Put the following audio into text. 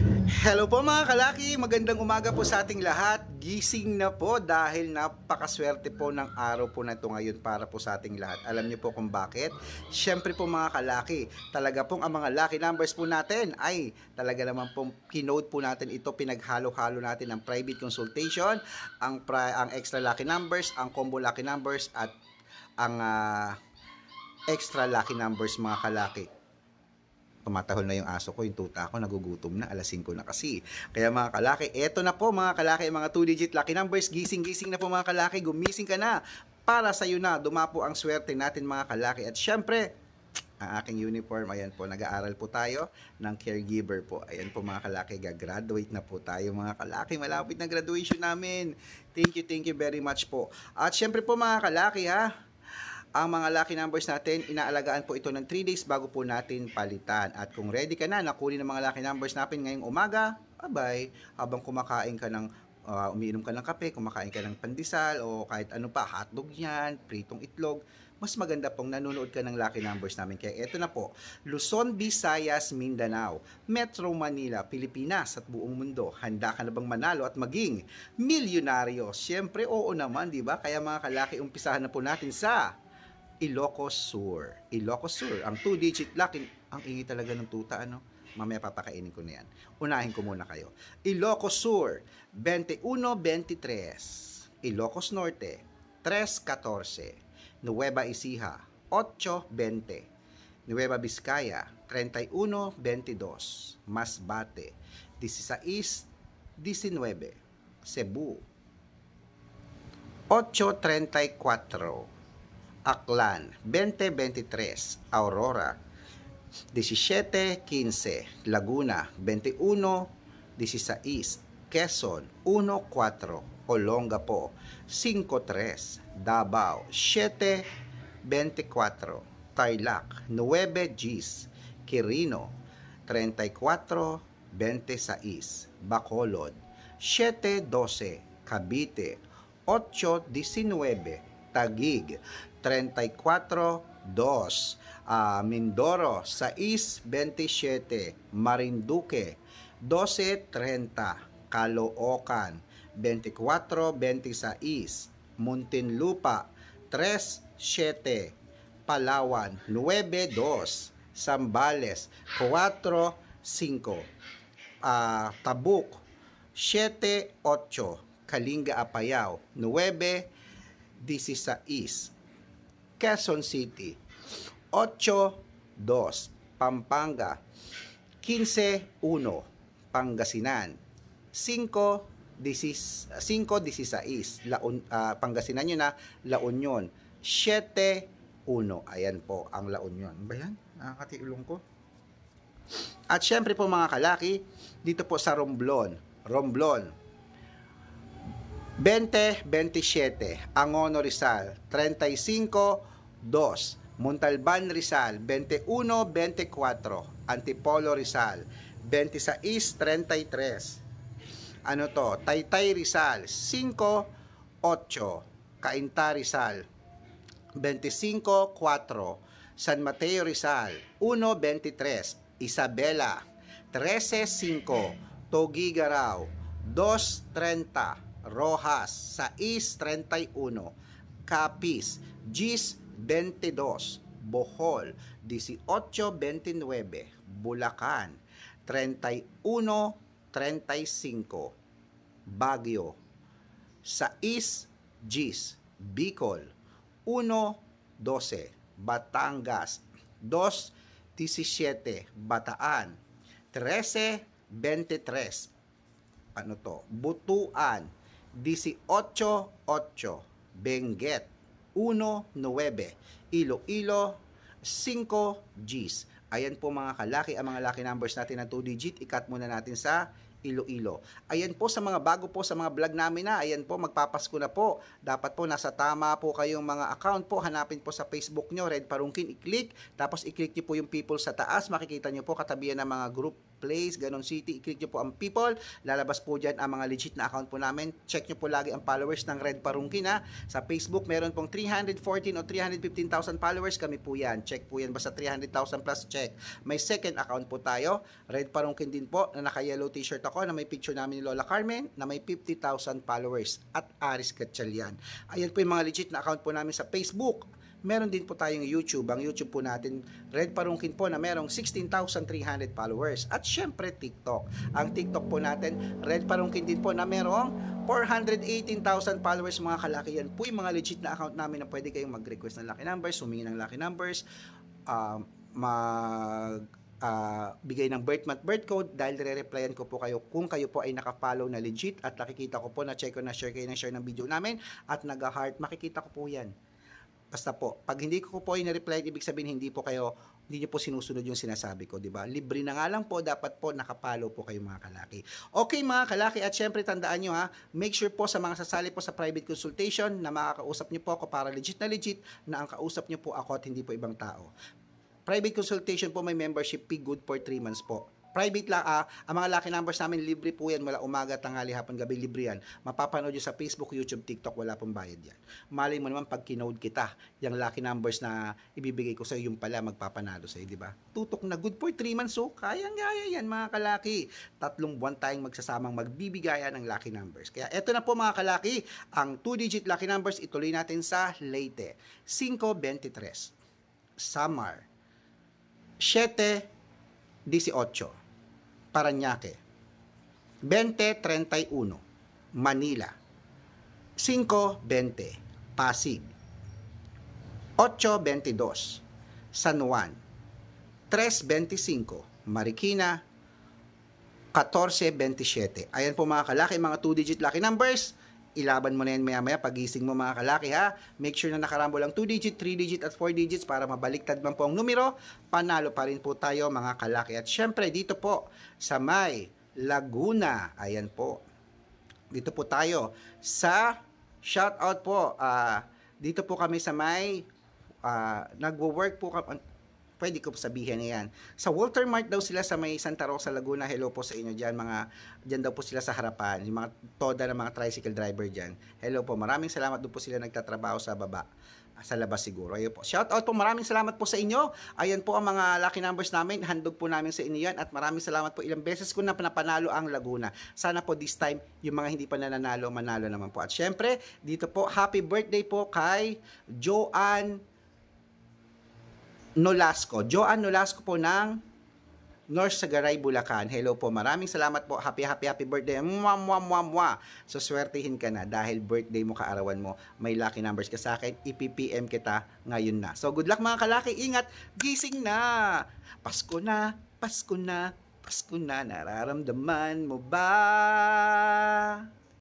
Hello po mga kalaki, magandang umaga po sa ating lahat. Gising na po dahil napakaswerte po ng araw po na ito ngayon para po sa ating lahat. Alam niyo po kung bakit? Siyempre po mga kalaki, talaga pong ang mga lucky numbers po natin ay talaga naman pong kinode po natin ito, pinaghalo-halo natin ang private consultation, ang extra lucky numbers, ang combo lucky numbers at ang extra lucky numbers mga kalaki. Tumatahol na yung aso ko, yung tuta ko, nagugutom na, alas 5 na kasi. Kaya mga kalaki, eto na po mga kalaki, mga 2-digit lucky numbers, gising-gising na po mga kalaki, gumising ka na, para sa'yo na, dumapo ang swerte natin mga kalaki. At syempre, ang aking uniform, ayan po, nag-aaral po tayo ng caregiver po. Ayan po mga kalaki, gagraduate na po tayo mga kalaki, malapit na graduation namin. Thank you very much po. At syempre po mga kalaki ang mga lucky numbers natin, inaalagaan po ito ng 3 days bago po natin palitan. At kung ready ka na, nakunin ang mga lucky numbers natin ngayong umaga, abay, habang kumakain ka ng, umiinom ka ng kape, kumakain ka ng pandesal, o kahit ano pa, hotdog yan, pritong itlog, mas maganda pong nanonood ka ng lucky numbers namin. Kaya ito na po, Luzon, Visayas, Mindanao, Metro Manila, Pilipinas at buong mundo. Handa ka na bang manalo at maging milyonaryo? Siyempre, oo naman, di ba? Kaya mga kalaki, umpisahan na po natin sa Ilocos Sur. Ilocos Sur, ang 2-digit lucky. Ang ingi talaga ng tuta, ano? Mamaya papakainin ko na yan. Unahin ko muna kayo. Ilocos Sur, 21-23. Ilocos Norte, 3-14. Nueva Ecija, 8-20. Nueva Vizcaya, 31-22. Masbate, 16-19. Cebu, 8-34. Aklan, 20-23, Aurora, 17-15, Laguna, 21-16, Quezon, 1-4, Olongapo, 5-3, Davao, 7-24, Tarlac, 9-10, Quirino, 34-26, Bacolod, 7-12, Cavite, 8-19, Taguig, 34-2, Mindoro, 6-27, Marinduque, 12-30, Caloocan, 24-26, Muntinlupa, 3-7, Palawan, 9-2, Zambales, 4-5, Tabuk, 7-8, Kalinga Apayao, 9-16, Quezon City, 8-2, Pampanga, 15-1, Pangasinan, 5-16, Pangasinan yun La Union, 7-1, ayan po ang La Union. Ba yan? Nakakatiulong ko. At syempre po mga kalaki, dito po sa Romblon, 20-27, Angono Rizal, 35-2, Montalban Rizal, 21-24, Antipolo Rizal, 26-33, Taytay Rizal, 5-8, Cainta Rizal, 25-4, San Mateo Rizal, 1-23, Isabela, 13-5, Tugigaraw, 2-30, Rojas, 6-31, Capiz, 10-22, Bohol, 18-29, Bulacan, 31-35, Baguio, 6-10, Bicol, 1-12, Batangas, 2-17, Bataan, 13-23, Butuan, 18-8, Benguet, 1-9, Iloilo, 5-Gs. Ayan po mga kalaki, ang mga lucky numbers natin ng 2-digit. Ikat muna natin sa Iloilo. Ayan po sa mga bago po sa mga vlog namin ayan po, magpapasko na po. Dapat po nasa tama po kayong mga account po. Hanapin po sa Facebook nyo, Red Parungkin, i-click. Tapos i-click nyo po yung people sa taas. Makikita nyo po katabihan ng mga group place, Ganon City, i-click nyo po ang people, lalabas po dyan ang mga legit na account po namin. Check nyo po lagi ang followers ng Red Parungkin ha. Sa Facebook, meron pong 314 o 315,000 followers, kami po yan. Check po yan, basta 300,000 plus check. May second account po tayo, Red Parungkin din po, na naka-yellow t-shirt ako, na may picture namin ni Lola Carmen, na may 50,000 followers, at Aris Gatchalian. Ayan po yung mga legit na account po namin sa Facebook. Meron din po tayong YouTube. Ang YouTube po natin, Red Parungkin po, na merong 16,300 followers. At syempre, TikTok. Ang TikTok po natin, Red Parungkin din po, na merong 418,000 followers, mga kalaki. Yan po yung mga legit na account namin na pwede kayong mag-request ng lucky numbers, humingi ng lucky numbers, bigay ng birth month, birth code, dahil re-replyan ko po kayo kung kayo po ay naka-follow na legit at nakikita ko po na check ko na share kayo ng share ng video namin at nag-heart, makikita ko po yan. Basta po, pag hindi ko po yung na-reply, ibig sabihin hindi niyo po sinusunod yung sinasabi ko, di ba? Libre na nga lang po, dapat po nakapalo po kayo mga kalaki. Okay mga kalaki, at syempre tandaan nyo ha, make sure po sa mga sasali po sa private consultation na makakausap nyo po ako para legit na ang kausap nyo po ako at hindi po ibang tao. Private consultation po, may membership fee, good for 3 months po. Private lang, ang mga lucky numbers namin, libre po yan, mula umaga, tanghali, hapon, gabi, libre yan. Mapapanood nyo sa Facebook, YouTube, TikTok, wala pong bayad yan. Malay mo naman pag kinode kita, yung lucky numbers na ibibigay ko sa'yo, yung pala magpapanalo sa'yo, di ba? Tutok na, good for 3 months, so kayang-kaya yan mga kalaki. 3 buwan tayong magsasamang magbibigayan ng lucky numbers. Kaya eto na po mga kalaki, ang 2-digit lucky numbers, ituloy natin sa Leyte. 523, Samar, 718, Parañaque, 2031, Manila, 520, Pasig, 822, San Juan, 325, Marikina, 1427. Ayan po mga kalaki, mga 2-digit lucky numbers. Ilaban mo na yan maya-maya pagising mo mga kalaki ha. Make sure na nakarambo lang 2-digit, 3-digit at 4 digits para mabaliktad man po ang numero. Panalo pa rin po tayo mga kalaki. At syempre dito po sa may Laguna. Ayan po. Dito po tayo sa shoutout po. Dito po kami sa may nagwo-work po kami. Pwede ko sabihin na yan. Sa Walter Mart daw sila sa may Santa Rosa, Laguna. Hello po sa inyo dyan. Dyan daw po sila sa harapan. Yung mga toda ng mga tricycle driver dyan. Hello po. Maraming salamat. Doon po sila nagtatrabaho sa baba. Sa labas siguro. Ayun po. Shout out po. Maraming salamat po sa inyo. Ayan po ang mga lucky numbers namin. Handog po namin sa inyo yan. At maraming salamat po. Ilang beses ko na napanalo ang Laguna. Sana po this time, yung mga hindi pa nananalo, manalo naman po. At syempre, dito po, happy birthday po kay Joanne Nolasco. Joanne Nolasco po ng North Sagaray, Bulacan. Hello po. Maraming salamat po. Happy birthday. Mwah. So, swertihin ka na dahil birthday mo, kaarawan mo. May lucky numbers ka sa akin. I-PPM kita ngayon na. So, good luck mga kalaki. Ingat. Gising na. Pasko na. Nararamdaman mo ba?